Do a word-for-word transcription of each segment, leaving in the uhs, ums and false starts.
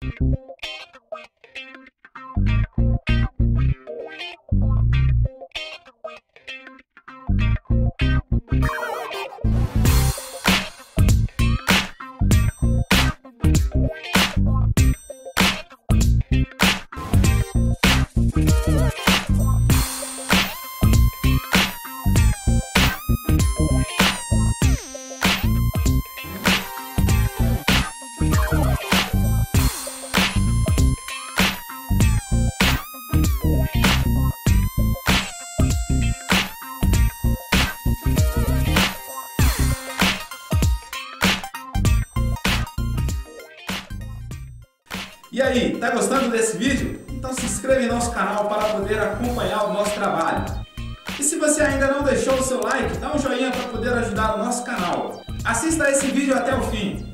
E aí, tá gostando desse vídeo? Então se inscreva em nosso canal para poder acompanhar o nosso trabalho. E se você ainda não deixou o seu like, dá um joinha para poder ajudar o nosso canal. Assista esse vídeo até o fim.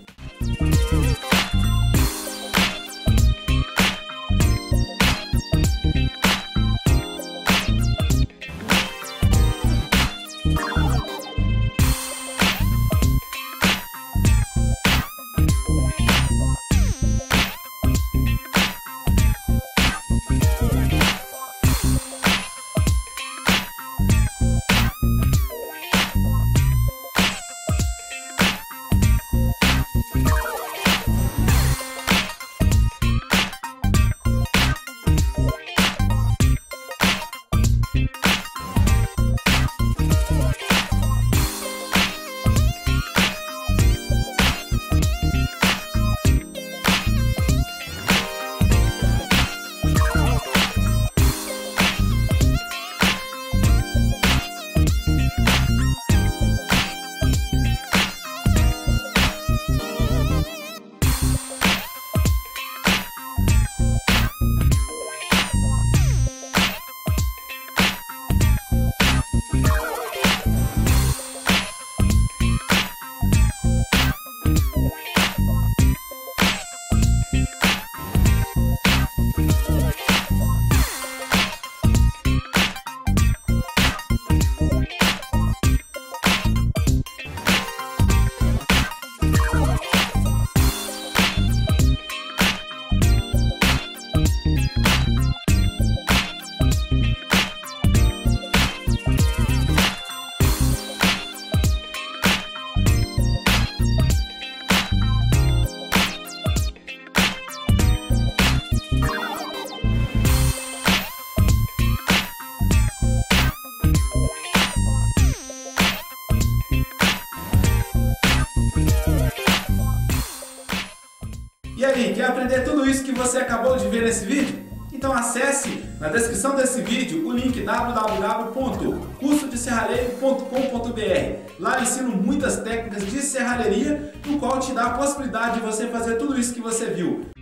E aí, quer aprender tudo isso que você acabou de ver nesse vídeo? Então acesse na descrição desse vídeo o link w w w ponto curso de serralheiro ponto com ponto b r. Lá eu ensino muitas técnicas de serralheria, no qual te dá a possibilidade de você fazer tudo isso que você viu.